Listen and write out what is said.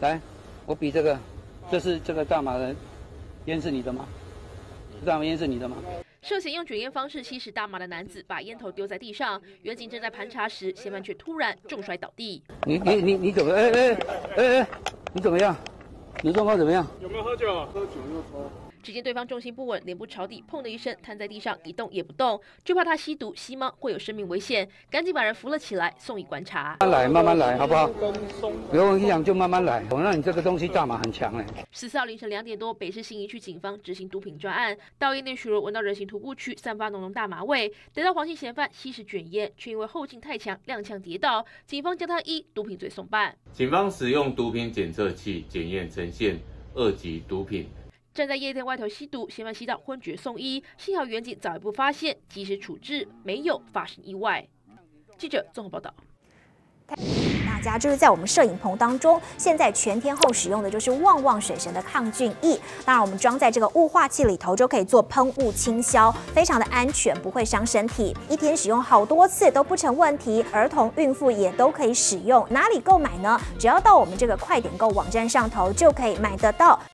来，我比这个，这是这个大麻的烟是你的吗？大麻烟是你的吗？ 涉嫌用卷烟方式吸食大麻的男子把烟头丢在地上，员警正在盘查时，嫌犯却突然重摔倒地。 你怎么？你怎么样？你的状况怎么样？ 有没有喝酒？喝酒又抽。 只见对方重心不稳，脸部朝地，砰的一声瘫在地上，一动也不动，就怕他吸毒吸猫会有生命危险，赶紧把人扶了起来，送医观察。 慢慢来，好不好？不用影响就慢慢来。我让你这个东西大麻很强哎。 14号凌晨2点多，北市信义区警方执行毒品专案，到业内巡逻，闻到人行徒步区散发浓浓大麻味，逮到黄姓嫌犯吸食卷烟，却因为后劲太强，踉跄跌倒，警方将他依毒品罪送办。 警方使用毒品检测器检验呈现2级毒品。 站在夜店外头吸毒，嫌犯吸到昏厥送医，幸好员警早一步发现，及时处置，没有发生意外。记者综合报道。 大家就是在我们摄影棚当中，现在全天候使用的就是旺旺水神的抗菌液。当然，我们装在这个雾化器里头，就可以做喷雾清消，非常的安全，不会伤身体。一天使用好多次都不成问题，儿童、孕妇也都可以使用。哪里购买呢？只要到我们这个快点购网站上头就可以买得到。